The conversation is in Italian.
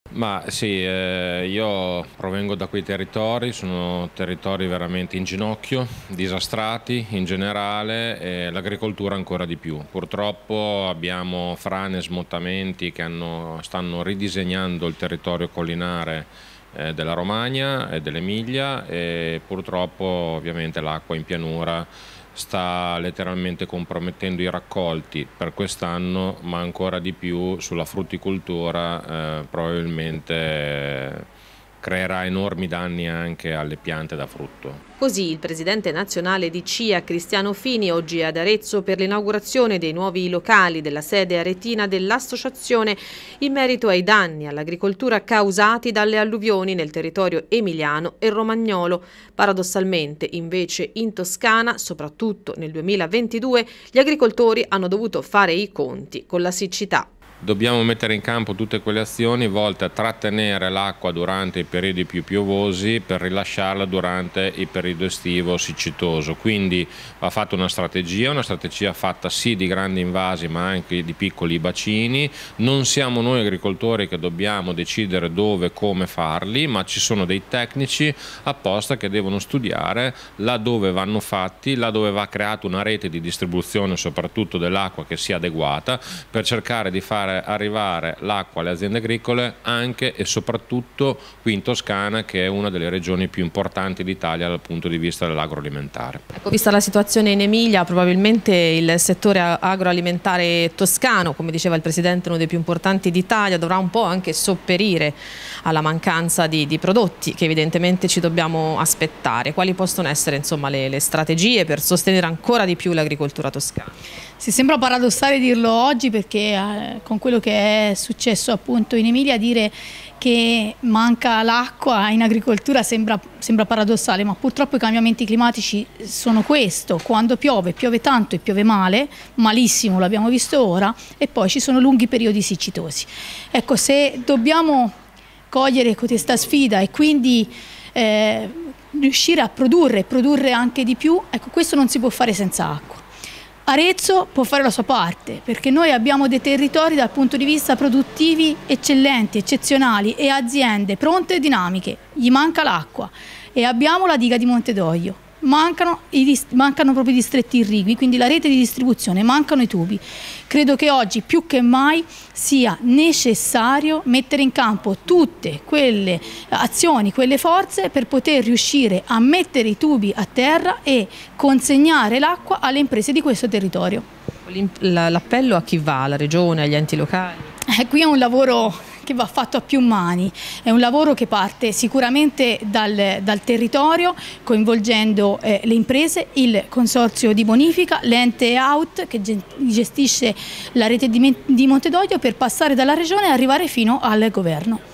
Ma sì, io provengo da quei territori, sono territori veramente in ginocchio, disastrati in generale e l'agricoltura ancora di più. Purtroppo abbiamo frane e smottamenti che stanno ridisegnando il territorio collinare della Romagna e dell'Emilia e purtroppo ovviamente l'acqua in pianura sta letteralmente compromettendo i raccolti per quest'anno, ma ancora di più sulla frutticoltura probabilmente creerà enormi danni anche alle piante da frutto. Così il presidente nazionale di CIA, Cristiano Fini, oggi è ad Arezzo per l'inaugurazione dei nuovi locali della sede aretina dell'associazione in merito ai danni all'agricoltura causati dalle alluvioni nel territorio emiliano e romagnolo. Paradossalmente, invece, in Toscana, soprattutto nel 2022, gli agricoltori hanno dovuto fare i conti con la siccità. Dobbiamo mettere in campo tutte quelle azioni volte a trattenere l'acqua durante i periodi più piovosi per rilasciarla durante il periodo estivo siccitoso. Quindi va fatta una strategia fatta sì di grandi invasi ma anche di piccoli bacini. Non siamo noi agricoltori che dobbiamo decidere dove e come farli, ma ci sono dei tecnici apposta che devono studiare laddove vanno fatti, laddove va creata una rete di distribuzione soprattutto dell'acqua che sia adeguata per cercare di fare arrivare l'acqua alle aziende agricole anche e soprattutto qui in Toscana, che è una delle regioni più importanti d'Italia dal punto di vista dell'agroalimentare. Ecco, vista la situazione in Emilia, probabilmente il settore agroalimentare toscano, come diceva il Presidente, uno dei più importanti d'Italia, dovrà un po' anche sopperire alla mancanza di prodotti che evidentemente ci dobbiamo aspettare. Quali possono essere insomma le strategie per sostenere ancora di più l'agricoltura toscana? Si sembra paradossale dirlo oggi perché con quello che è successo appunto in Emilia dire che manca l'acqua in agricoltura sembra paradossale, ma purtroppo i cambiamenti climatici sono questo: quando piove tanto e piove male, malissimo, l'abbiamo visto ora, e poi ci sono lunghi periodi siccitosi. Ecco, se dobbiamo cogliere questa sfida e quindi riuscire a produrre anche di più, ecco, questo non si può fare senza acqua. Arezzo può fare la sua parte perché noi abbiamo dei territori dal punto di vista produttivi eccellenti, eccezionali e aziende pronte e dinamiche. Gli manca l'acqua e abbiamo la diga di Montedoglio. Mancano proprio i distretti irrigui, quindi la rete di distribuzione, mancano i tubi. Credo che oggi più che mai sia necessario mettere in campo tutte quelle azioni, quelle forze per poter riuscire a mettere i tubi a terra e consegnare l'acqua alle imprese di questo territorio. L'appello a chi va? Alla regione, agli enti locali? Qui è un lavoro che va fatto a più mani, è un lavoro che parte sicuramente dal territorio, coinvolgendo le imprese, il consorzio di bonifica, l'ente OUT che gestisce la rete di Montedoglio, per passare dalla regione e arrivare fino al governo.